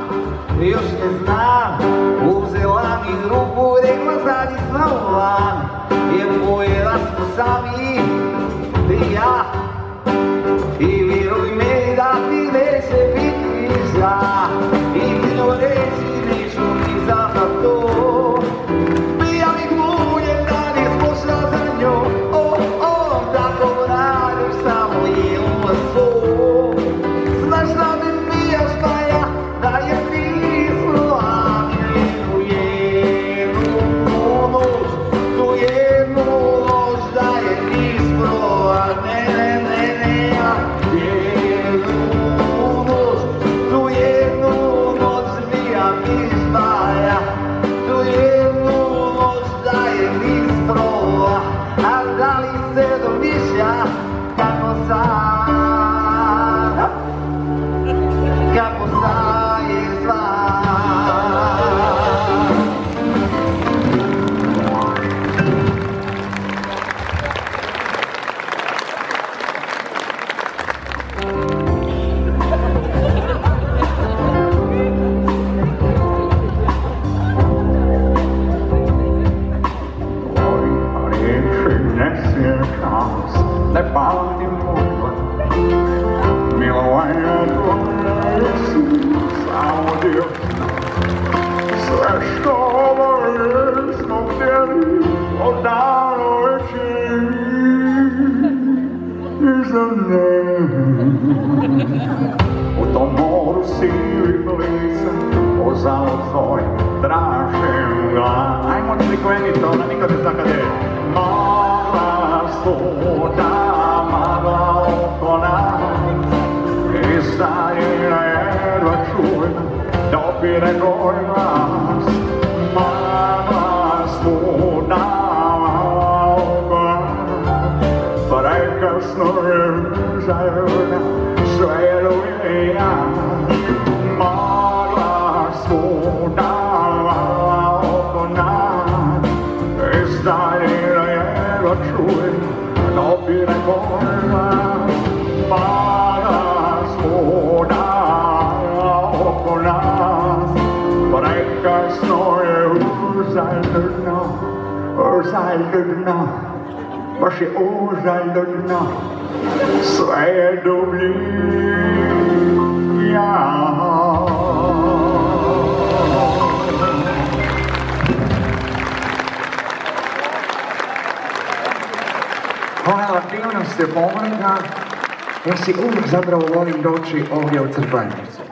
još ne znam. Uzela mi ruku, rekla zađi s nama van, jer pojela smo sami, ti i ja. I vjeruj me da ti neće biti ža, i ti no reći neću ni za to. Bijali guljem da ne spošla za njom, tako radiš samo jedno svo. Znaš da mi pijaš pa ja da je nismo, a jednu noć, tu jednu noć da je nismo, a ne, jednu noć, tu jednu noć bija mismaja, tu jednu noć da je nismo, a da li se domišlja kako sad je zvan. Ne pamtim možda, milovanja tvoje si samo dio. Sve što obave smo htjeli odavno već je iza mne. U tom moru sivih lica, ozalog tvoj tražim ga. Ajmo crikvenica, ona nikad ne zna kad je. Magla svuda, magla oko nas, iz daljina jedva čujem dopire tvoj glas. Magla svuda, magla oko nas, prekasno je zajedna, sve je ja. Magla svuda, magla oko nas, iz daljina jedva čujem dopire tvoj glas. Magla svuda oko nas, prekasno je uzaljno, baš je uzaljno, sve je dublja. Hvala, divno ste pomrga. Ja si uvijek zapravo volim doći ovdje u Crkvenicu.